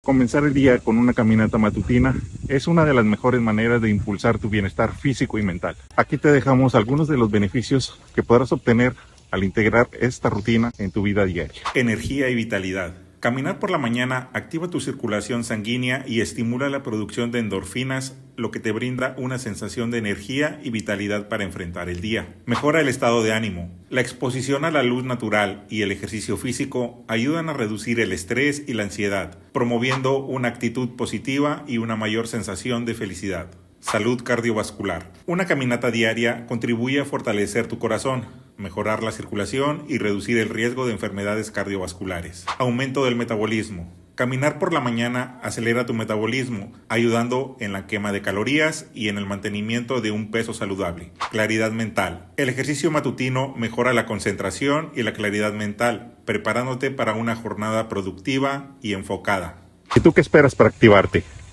Comenzar el día con una caminata matutina es una de las mejores maneras de impulsar tu bienestar físico y mental. Aquí te dejamos algunos de los beneficios que podrás obtener al integrar esta rutina en tu vida diaria. Energía y vitalidad. Caminar por la mañana activa tu circulación sanguínea y estimula la producción de endorfinas, lo que te brinda una sensación de energía y vitalidad para enfrentar el día. Mejora el estado de ánimo. La exposición a la luz natural y el ejercicio físico ayudan a reducir el estrés y la ansiedad, promoviendo una actitud positiva y una mayor sensación de felicidad. Salud cardiovascular. Una caminata diaria contribuye a fortalecer tu corazón, mejorar la circulación y reducir el riesgo de enfermedades cardiovasculares. Aumento del metabolismo. Caminar por la mañana acelera tu metabolismo, ayudando en la quema de calorías y en el mantenimiento de un peso saludable. Claridad mental. El ejercicio matutino mejora la concentración y la claridad mental, preparándote para una jornada productiva y enfocada. ¿Y tú qué esperas para activarte?